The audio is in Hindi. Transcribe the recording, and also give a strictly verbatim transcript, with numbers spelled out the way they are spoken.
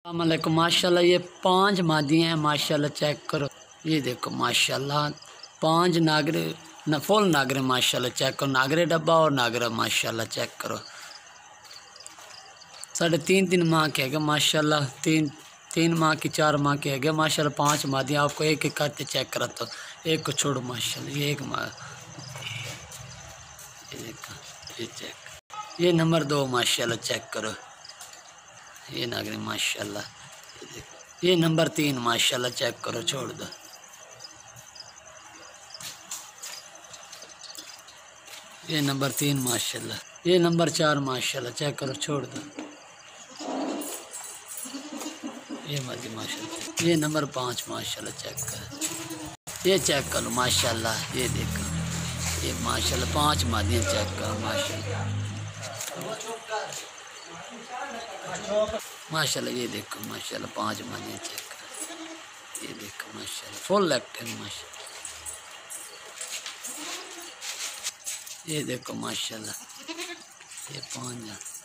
अस्सलामुअलैकुम। माशाल्लाह ये पांच मादियाँ हैं माशाल्लाह, चेक करो। ये देखो माशाल्लाह पांच नागरे न फुल नागरे माशाल्लाह, चेक करो। नागरे डब्बा और नागरा माशाल्लाह चेक करो। साढ़े तीन तीन माह के है माशाल्लाह, तीन तीन माह की चार माह के है माशाल्लाह। पांच मादियाँ आपको एक एक करके चेक करा, तो एक को छोड़ो माशाल्लाह। ये एक माह, ये देखो, ये चेक, ये नंबर दो माशाल्लाह चेक करो। ये नागरे माशाल्लाह, ये देखो। ये नंबर तीन माशाल्लाह चेक करो, छोड़ दो। ये नंबर तीन माशाल्लाह। ये नंबर चार माशाल्लाह चेक करो, छोड़ दो। ये मजी माशाल्लाह। ये नंबर पाँच माशाल्लाह चेक कर, ये चेक करो माशाल्लाह। ये देखो, ये माशाल्लाह पांच मादियाँ चेक करो माशाल्लाह माशाल्लाह। ये देखो माशाल्लाह पांच मादियाँ चेक करो। ये देखो माशाल्लाह फुल एक्टिव माशाल्लाह। ये देखो माशाल्लाह, ये पाँच